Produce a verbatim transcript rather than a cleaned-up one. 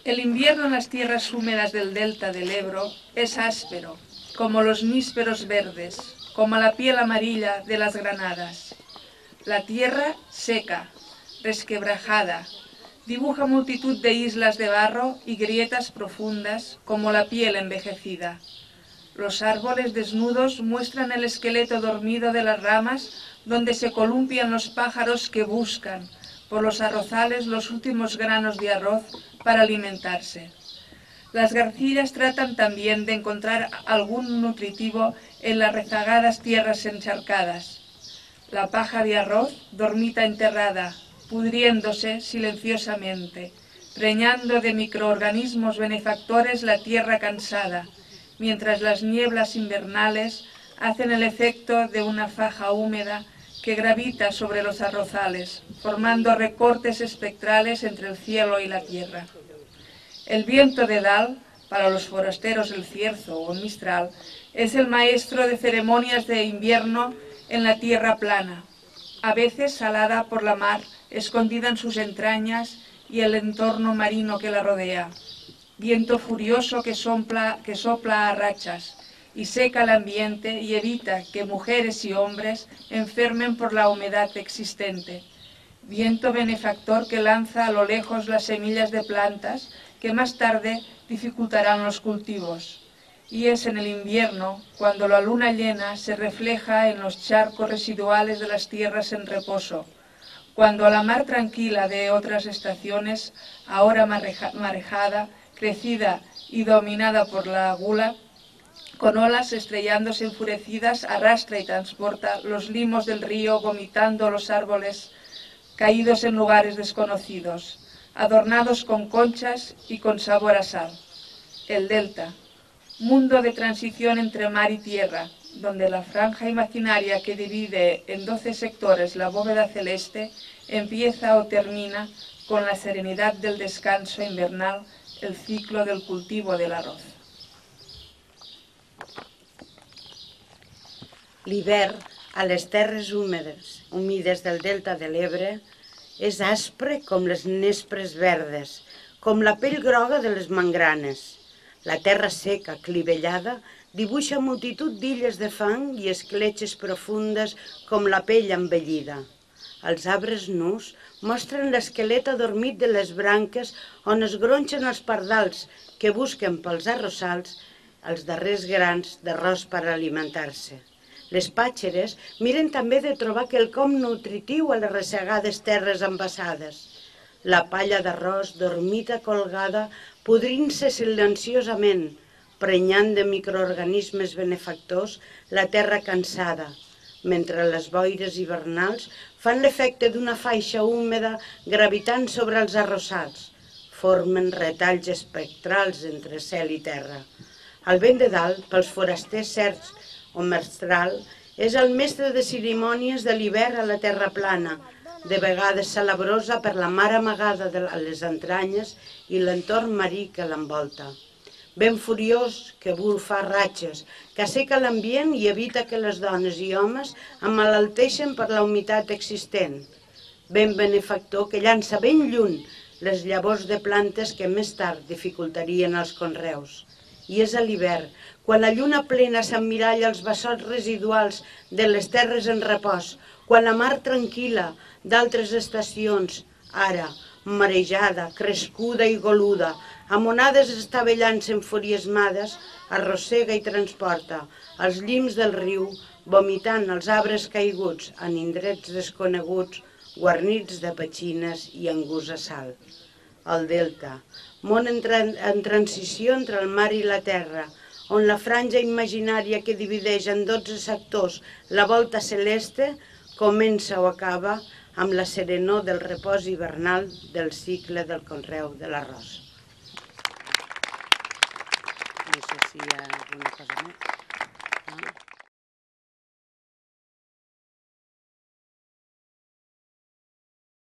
El invierno en las tierras húmedas del delta del Ebro es áspero, como los nísperos verdes, como la piel amarilla de las granadas. La tierra seca, resquebrajada, dibuja multitud de islas de barro y grietas profundas como la piel envejecida. Los árboles desnudos muestran el esqueleto dormido de las ramas donde se columpian los pájaros que buscan por los arrozales los últimos granos de arroz para alimentarse. Las garcillas tratan también de encontrar algún nutritivo en las rezagadas tierras encharcadas. La paja de arroz dormita enterrada, pudriéndose silenciosamente, preñando de microorganismos benefactores la tierra cansada, mientras las nieblas invernales hacen el efecto de una faja húmeda que gravita sobre los arrozales, formando recortes espectrales entre el cielo y la tierra. El viento de Dal, para los forasteros el cierzo o mistral, es el maestro de ceremonias de invierno en la tierra plana, a veces salada por la mar, escondida en sus entrañas y el entorno marino que la rodea. Viento furioso que sopla, que sopla a rachas y seca el ambiente y evita que mujeres y hombres enfermen por la humedad existente. Viento benefactor que lanza a lo lejos las semillas de plantas que más tarde dificultarán los cultivos. Y es en el invierno cuando la luna llena se refleja en los charcos residuales de las tierras en reposo, cuando la mar tranquila de otras estaciones, ahora marejada, crecida y dominada por la gula, con olas estrellándose enfurecidas, arrastra y transporta los limos del río vomitando los árboles caídos en lugares desconocidos, adornados con conchas y con sabor a sal. El delta, mundo de transición entre mar y tierra, donde la franja imaginaria que divide en doce sectores la bóveda celeste empieza o termina con la serenidad del descanso invernal, el ciclo del cultivo del arroz. L'hivern a les terres húmedes, humides del delta de l'Ebre és aspre com les nespres verdes, com la pell groga de les mangranes. La terra seca, clivellada, dibuixa multitud d'illes de fang i escletxes profundes com la pell envellida. Els arbres nus mostren l'esquelet adormit de les branques on es gronxen els pardals que busquen pels arrossals els darrers grans d'arròs per alimentar-se. Les pàtxeres miren també de trobar quelcom nutritiu a les ressegades terres embassades. La palla d'arròs dormita colgada, podrint-se silenciosament, prenyant de microorganismes benefactors la terra cansada, mentre les boires hivernals fan l'efecte d'una faixa húmeda gravitant sobre els arrossals. Formen retalls espectrals entre cel i terra. El vent de dalt, pels forasters certs o mestral, és el mestre de cerimònies de l'hivern a la terra plana, de vegades salabrosa per la mar amagada de les entranyes i l'entorn marí que l'envolta. Vent furiós que bufa ratxes, que asseca l'ambient i evita que les dones i homes emmalalteixen per la humitat existent. Vent benefactor que llança ben lluny les llavors de plantes que més tard dificultarien els conreus. I és a l'hivern, quan la lluna plena s'emmiralla els bassots residuals de les terres en repòs, quan la mar tranquil·la d'altres estacions, ara, marejada, crescuda i goluda, amb onades estavellant-se enfurismades, arrossega i transporta als llims del riu, vomitant els arbres caiguts en indrets desconeguts, guarnits de petxines i angus a sal. El delta, món en transició entre el mar i la terra, on la franja imaginària que divideix en dotze sectors la volta celeste comença o acaba amb la serenor del repòs hivernal del cicle del conreu de l'arròs. No sé si hi ha alguna cosa més.